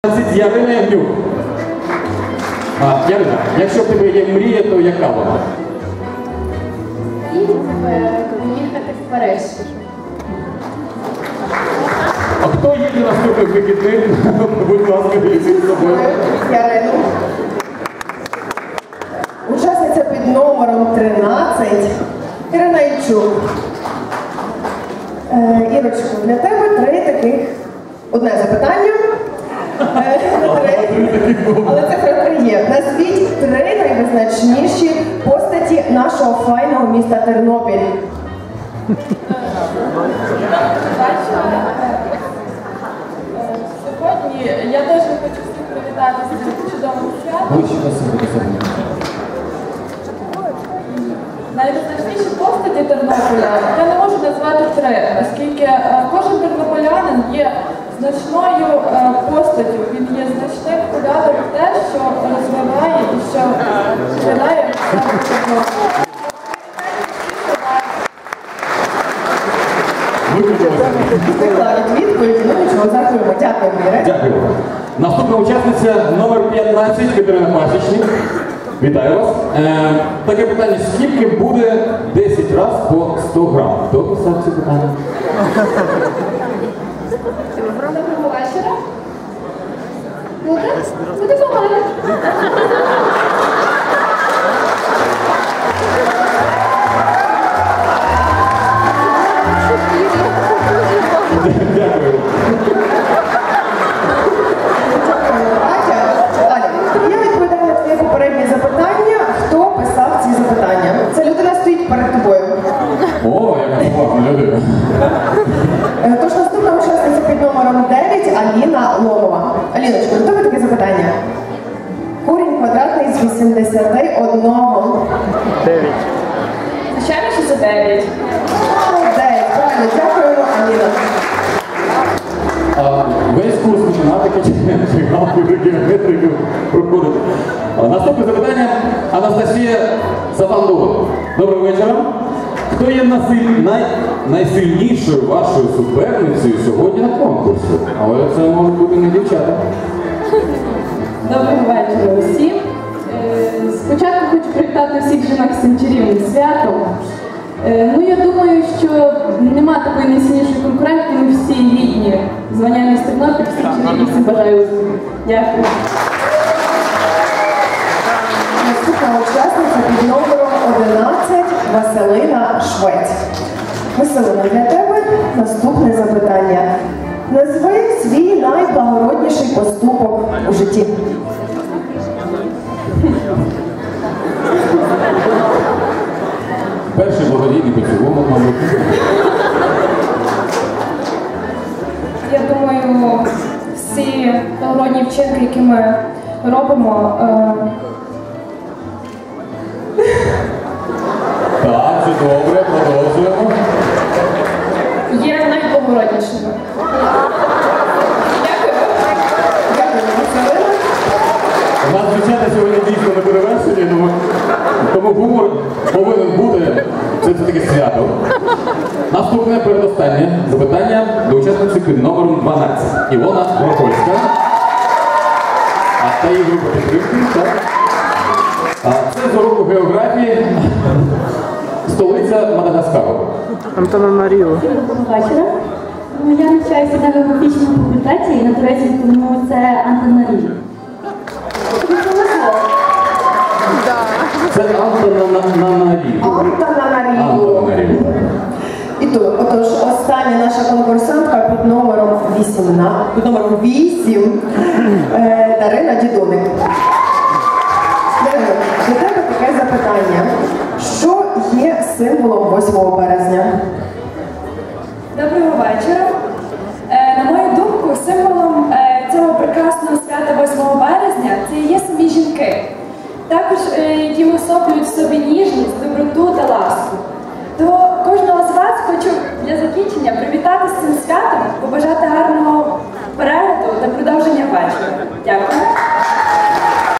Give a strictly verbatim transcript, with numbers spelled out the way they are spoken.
Ярина Ягнюк. А, Ярина, якщо в тебе є мрія, то яка вона? І поїхати в Париж. А хто їде наступних вихідних? Будь ласка, візьміть з собою. Ярину. Учасниця під номером тринадцять. Ірина Ільчук. Е, Ірочко, для тебе три таких. Одне запитання. Е, три. Але цифра три є. Назвіть три найвизначніші постаті нашого файного міста Тернопіль. Сьогодні я теж хочу всіх привітати з цим чудовим святом. Найвизначніші постаті Тернополя я не можу назвати три, оскільки кожен тернополянин є значною постаттю, він є значним вкладом в те, що розвиває і що вкладає в Тернополь. Викладають відповідь, ну нічого, дякуємо. Дякуємо, Іре. Дякую. Наступна учасниця номер п'ятнадцять, Катерина Пасічник. Вітаю вас. Е, таке питання, скільки буде десять разів по сто грам? Хто писав це питання? Доброго вечора. Буде? Буде погано. Дякую. Аля, я відповідаю на твоє попереднє запитання. Хто писав ці запитання? Це людина стоїть перед тобою. О, яка поважна людина. Е, Тож наступна учасниця під номером дев'ять Аліна Ломова. Аліночко, до тебе таке запитання. Корінь квадратний з вісімдесяти одного. дев'ять. Звичайно, що це дев'ять. дев'ять, правильно, дякую, Аліна. А, весь курс математики чи галки геометрики проходить. А, наступне запитання Анастасія Сафандова. Доброго вечора. Хто є насиль... най... найсильнішою вашою суперницею сьогодні на конкурсі? Але це можуть бути не дівчата. Доброго вечора усім. Е, Спочатку хочу привітати всіх жінок з цим чарівним святом. Е, Ну, я думаю, що нема такої найсильнішої конкурентки, ми всі рідні. Звання міс Тернопіль, всі чарівні, всім бажаю успіху. Дякую. Наступна учасниця під номером одинадцять Василина Швець. Василина, для тебе наступне запитання. Назви свій найблагородніший поступок у житті. Перший благодійний поцілунок, мабуть. Я думаю, всі благородні вчинки, які ми робимо, е, Так, це добре, продовжуємо. є найблагороднішими. Дякую. Дякую, Василина. У нас дівчата сьогодні дійсно не перевершені, тому, тому гумор повинен бути. Це все-таки свято. Наступне передостаннє запитання до учасниці під номером дванадцять. Ілона Горохольська. А це її група підтримки, так? А це з уроку географії. Столиця Мадагаскару. Антананаріву. Доброго вечора. Ну, я навчаюся на географічному факультеті і на турецькій, тому це Антананарів. Це Антананарів. Антананаріву. І тут, отож, остання наша конкурсантка під номером вісімнадцять, під номером вісім е, Дарина Дідуник. Дарина, до тебе таке запитання. Що є символом восьмого березня? Доброго вечора. Е, На мою думку, символом е, цього прекрасного свята восьмого березня це і є самі жінки. Також, е, які уособлюють в собі ніжність, доброту та ласку. То кожного з вас хочу для закінчення привітати з цим святом, побажати